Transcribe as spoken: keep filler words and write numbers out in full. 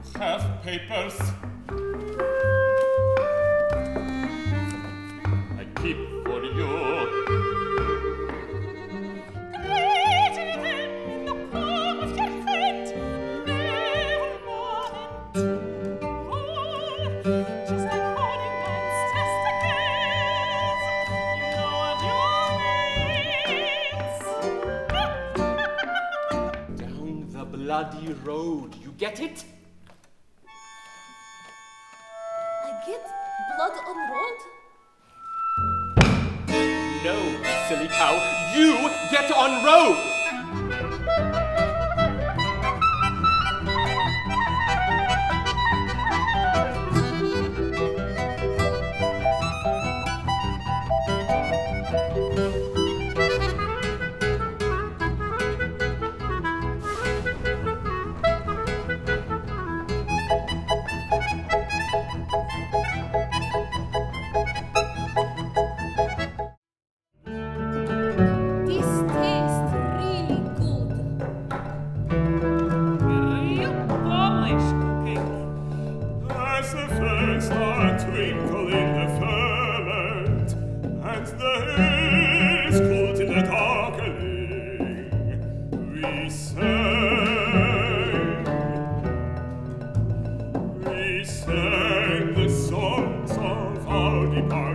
have papers. I keep for you. Greeting them in the palm of your hand, never more than two. Just like holding hands, testicles. You know what your names. Down the bloody road, you get it? I get blood on road? No, silly cow, you get on road! We sang the songs of our departed.